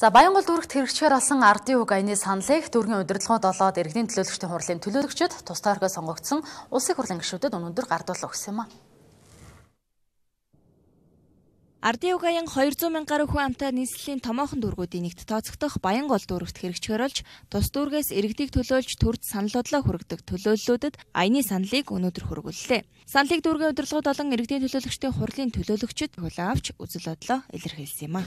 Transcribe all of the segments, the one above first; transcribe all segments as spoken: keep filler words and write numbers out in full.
За Баянгол дүүрэгт хэрэгжихээр болсон ардын уг аяны саналыг дүүргийн удирдлагын долоод иргэдийн төлөөлөгчдийн хурлын төлөөлөгчид тусдаа оргио сонгогдсон улсын хурлын гишүүдэд өнөөдөр гардуулга өгсөн юм а. Ардын уг аян хоёр зуун мянга гаруй хүн амтай нийслэлийн томоохон дүүргүүдийн нэгт тооцогдох Баянгол дүүрэгт хэрэгжихээр болж тус дүүргээс иргэдийг төлөөлж төрд санал бодлоо хүргэдэг төлөөллүүдэд аяны саналыг өнөөдөр хүргүүллээ. Саналыг дүүргийн удирдлагууд болон иргэдийн төлөөлөгчдийн хурлын төлөөлөгчид хүлээн авч үзэл бодлоо илэрхийлсэн юм а.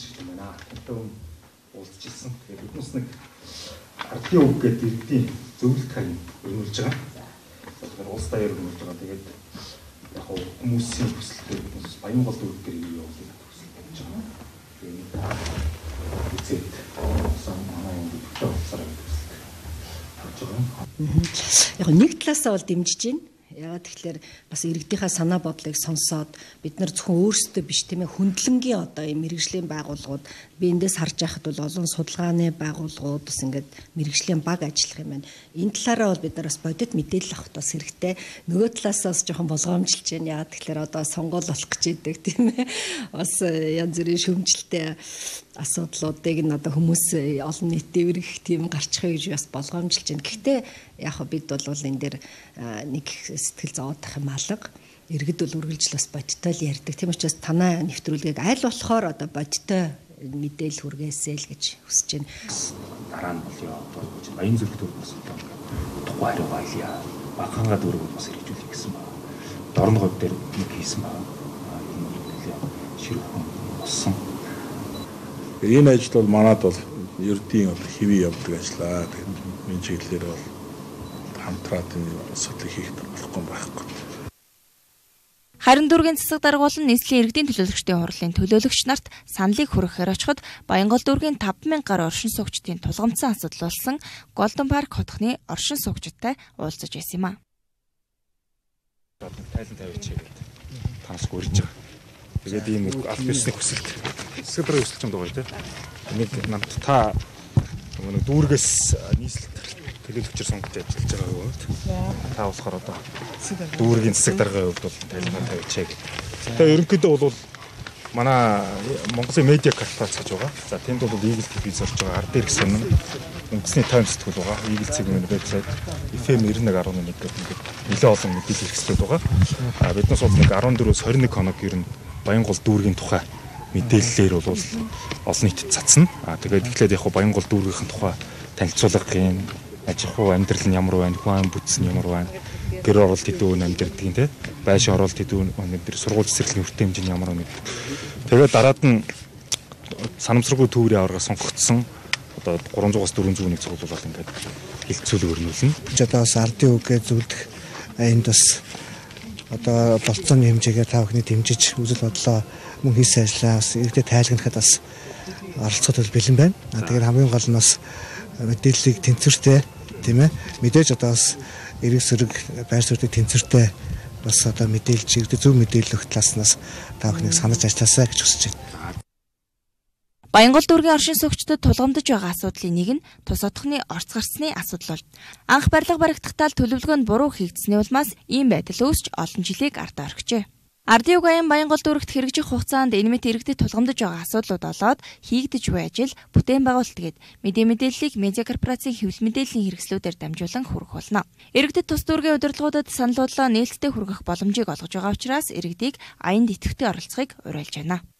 Уулзчихсан. Тэгээд биднес нэг ардын уг гэдэг иргэдийн зөвлөлт хань өрнүүлж байгаа. Тэгэхээр улс даяар өрнүүлж байгаа. Тэгээд яг хүмүүсийн хүсэлтэй биднес Баянгол дүүрэг дээр юу явуулах хүсэл байж байгаа. Тэгээд үзээд сан манай юм дэвтэр авсараа гэж байгаа. Яг нэг талаасаа бол дэмжиж байна. Яагаад тэгэхээр бас иргэдийнхаа санаа бодлыг сонсоод бид нар зөвхөн өөрсдөө биш тийм ээ хүндлэнгийн одоо юм мэрэгжлийн байгууллагууд би эндээс харж байхад бол олон судалгааны байгууллагууд бас ингээд мэрэгжлийн баг ажиллах юм байна. Энэ талаараа бол бид нар бас бодит мэдээлэл авах бас хэрэгтэй. Нөгөө талаасаа бас жоохон болгоомжилж байна. Яагаад тэгэхээр одоо сонгуул болох гэж идэг тийм ээ. Бас янз бүрийн шөмжлөлтэй асуудлуудыг н одоо хүмүүс олон нийтийн өргөх тийм гарчихъя гэж бас болгоомжилж байна. Гэхдээ яг бид бол энэ дээр нэг сэтгэл зовоод тах юм алга. Иргэд бол үргэлжл бас бодиттой л ярьдаг. Тийм учраас танай нэвтрүүлгийг аль болохоор одоо бодиттой мэдээлэл хүргээсэй л гэж хүсэж байна. Дараа нь бол яа одоо аян зөвлөлт төрөөс одоо тухай хариу байлаа. Багханга дүүрэг бас хэрэгжүүлэх гэсэн байна. Дорн говь дээр нэг хийсэн байна. Энэ нэлээ ширүүхэн болсон. Энэ ажил бол манад бол ердийн одоо хэвээ явдаг ажиллаа. Тэгээд энэ чиглэлээр бол хамтраад энэ асуудлыг хийх болохгүй байхгүй. Харин дүүргийн засаг дарга болон нийслэлийн иргэдийн төлөөлөгчдийн хурлын төлөөлөгч нарт саналыг хүргэхээр очиход Баянгол дүүргийн таван мянга гаруй оршин суугчдын тулгамдсан асуудал болсон Голден парк хотхны оршин суугчдтай уулзаж байсан юм а. Тайлан тавьчих гэдэг танаас гүрж байгаа. Тэгээд ийм аль бисний хүсэлт засаг даргын хүсэлт юм даа тийм. Нэг намд та нэг дүүргээс нийслэл төлөөлөгчөөр сонгогдож ажиллаж байгаа үед та болохоор одоо дүүргийн засаг даргын хувьд бол тайлбар тавьчихъя гэдэг. Тэгээ ерөнхийдөө бол манай Монголын медиа корпорац гэж байгаа. За тэнд бол Eagle ти ви зорж байгаа ард ирэх сонин үндэсний тайм сэтгүүл байгаа. Eagle цэгийн вебсайт эф эм девяносто нэг дидэ нэг гэдэг ингээд нэлээд олон мэдээлэл хэрэгсэлүүд байгаа. А биднээс бол нэг арван дөрвөөс хорин нэг хоног ер нь Баянгол дүүргийн тухай мэдээллээр бол олон нийтэд цацна. А тэгээд эхлээд яг Баянгол дүүргийнхэн тухай танилцуулга юм. Аж ахуй амьдрал нь ямар байна, хүн бүтс нь ямар байна, гэр оролт хэдэн үн амьдрдаг юм те, байшин оролт хэдэн үн амьдр, сургууль цэцэрлэгийн хүртээ хэмжээ нь ямар байна. Тэгээд дараад нь санамсаргүй төврийн аварга сонгогдсон одоо гурван зугаас дөрвөн зуун нэг цуглуулал ингээд хилцүүлэг өрнүүлнэ. Одоо бас ардын үгээ зөвлөх энд бас одоо болцооны хэмжээгээр та бүхний дэмжиж үзэл бодлоо мөн хийсэн ажлаа бас иргэдэд тайлгнахад бас оролцоход бэлэн байна. Тэгээд хамгийн гол нь бас мэдээллийг тэнцвэртэй тийм ээ мэдээж одоо бас эрэг сөрөг байр суурьтай тэнцвэртэй бас одоо мэдээлж иргэдэд зөв мэдээлэл өгөх талаас та бүхнийг санаж ажилласаа гэж хүсэж байна. Баянгол дүүргийн оршин суугчдад тулгамдж байгаа асуудлын нэг нь тус одохны орц гарцны асуудал бол анх барилга баригдахдаа төлөвлөгөөнд буруу хийгдсэний улмаас ийм байдал үүсч олон жилийг ардаа орхижээ. Ардын уг аян Баянгол дүүрэгт хэрэгжих хугацаанд энэ мэт иргэдэд тулгамдж байгаа асуудлууд олоод хийгдэж буй ажил бүтээн байгуулалт гээд мэдээ мэдээллийг медиа корпорацийн хэвлэл мэдээллийн хэрэгслүүдээр дамжуулан хүргэх болно. Иргэдэд тус дүүргийн удирдлагуудад санал бодлоо нээлттэй хүргэх боломжийг олгож байгаа учраас иргэдийг аянд идэвхтэй оролцохыг уриалж байна.